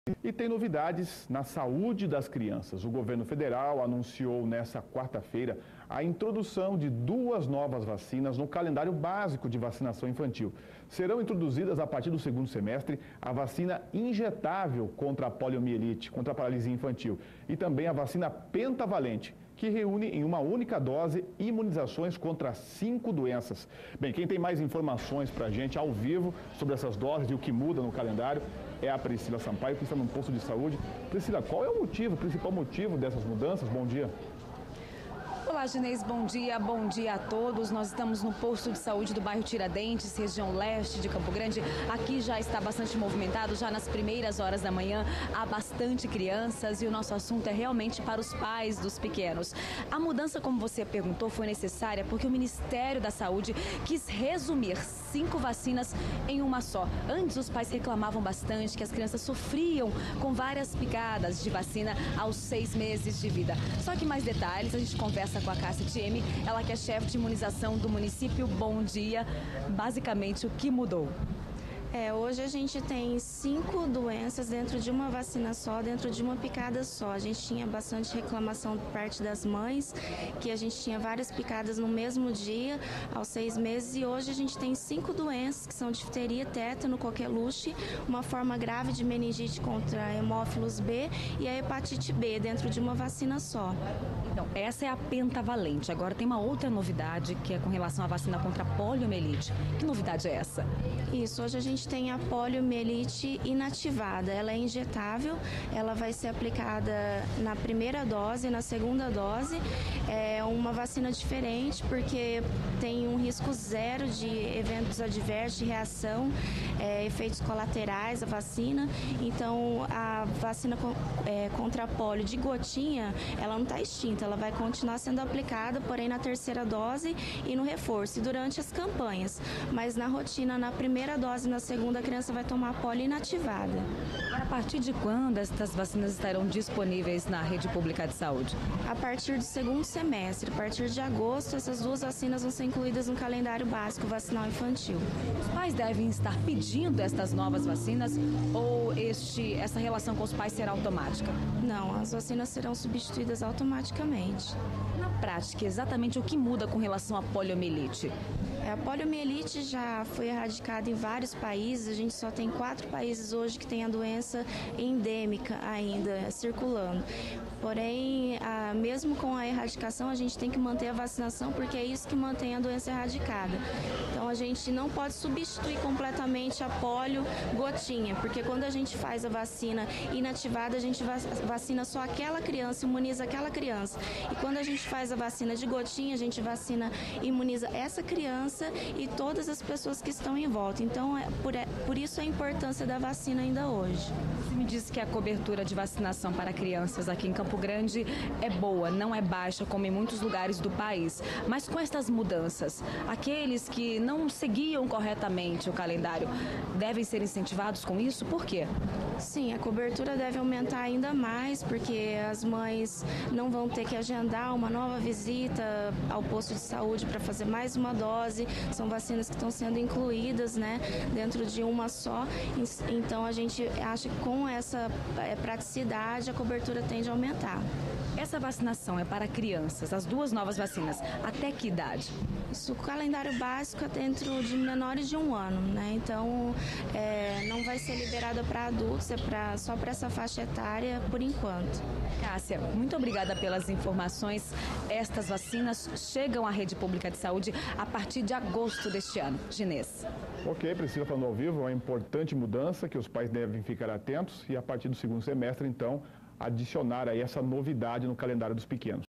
E tem novidades na saúde das crianças. O governo federal anunciou nesta quarta-feira a introdução de 2 novas vacinas no calendário básico de vacinação infantil. Serão introduzidas a partir do segundo semestre a vacina injetável contra a poliomielite, contra a paralisia infantil, e também a vacina pentavalente, que reúne em uma única dose imunizações contra 5 doenças. Bem, quem tem mais informações para a gente ao vivo sobre essas doses e o que muda no calendário é a Priscila Sampaio, que está num posto de saúde. Priscila, qual é o principal motivo dessas mudanças? Bom dia. Olá, Ginês, bom dia a todos. Nós estamos no posto de saúde do bairro Tiradentes, região leste de Campo Grande. Aqui já está bastante movimentado, já nas primeiras horas da manhã há bastante crianças e o nosso assunto é realmente para os pais dos pequenos. A mudança, como você perguntou, foi necessária porque o Ministério da Saúde quis resumir 5 vacinas em uma só. Antes os pais reclamavam bastante que as crianças sofriam com várias picadas de vacina aos 6 meses de vida. Só que mais detalhes, a gente conversa com a Cássia Thieme, ela que é chefe de imunização do município. Bom dia. Basicamente, o que mudou? Hoje a gente tem 5 doenças dentro de uma vacina só, dentro de uma picada só. A gente tinha bastante reclamação por parte das mães, que a gente tinha várias picadas no mesmo dia, aos 6 meses, e hoje a gente tem 5 doenças, que são difteria, tétano, coqueluche, uma forma grave de meningite contra hemófilos B e a hepatite B, dentro de uma vacina só. Então, essa é a pentavalente. Agora tem uma outra novidade, que é com relação à vacina contra a poliomielite. Que novidade é essa? Isso, hoje a gente tem a poliomielite inativada. Ela é injetável, ela vai ser aplicada na primeira dose e na segunda dose. É uma vacina diferente porque tem um risco zero de eventos adversos, de reação, efeitos colaterais da vacina. Então, a vacina contra a polio de gotinha, ela não está extinta, ela vai continuar sendo aplicada, porém na terceira dose e no reforço, e durante as campanhas. Mas na rotina, na primeira dose e na segunda, a criança vai tomar polio inativada. A partir de quando estas vacinas estarão disponíveis na rede pública de saúde? A partir do segundo semestre, a partir de agosto, essas 2 vacinas vão ser incluídas no calendário básico vacinal infantil. Os pais devem estar pedindo estas novas vacinas ou essa relação com os pais será automática? Não, as vacinas serão substituídas automaticamente. Na prática, exatamente o que muda com relação à poliomielite? A poliomielite já foi erradicada em vários países, a gente só tem 4 países hoje que tem a doença endêmica ainda circulando. Porém, mesmo com a erradicação, a gente tem que manter a vacinação porque é isso que mantém a doença erradicada. Então, a gente não pode substituir completamente a polio gotinha, porque quando a gente faz a vacina inativada, a gente vacina só aquela criança, imuniza aquela criança. E quando a gente faz a vacina de gotinha, a gente imuniza essa criança e todas as pessoas que estão em volta. Então, por isso a importância da vacina ainda hoje. Você me disse que a cobertura de vacinação para crianças aqui em Campo Grande é boa, não é baixa como em muitos lugares do país. Mas com estas mudanças, aqueles que não seguiam corretamente o calendário devem ser incentivados com isso? Por quê? Sim, a cobertura deve aumentar ainda mais, porque as mães não vão ter que agendar uma nova visita ao posto de saúde para fazer mais uma dose. São vacinas que estão sendo incluídas, né, dentro de uma só. Então, a gente acha que com essa praticidade, a cobertura tende a aumentar. Essa vacinação é para crianças, as 2 novas vacinas. Até que idade? Isso, o calendário básico é dentro de menores de 1 ano, né? Então, não vai ser liberada para adultos, só para essa faixa etária por enquanto. Cássia, muito obrigada pelas informações. Estas vacinas chegam à rede pública de saúde a partir de agosto deste ano. Ginês. Ok, Priscila falando ao vivo, é uma importante mudança que os pais devem ficar atentos e a partir do segundo semestre, então, adicionar aí essa novidade no calendário dos pequenos.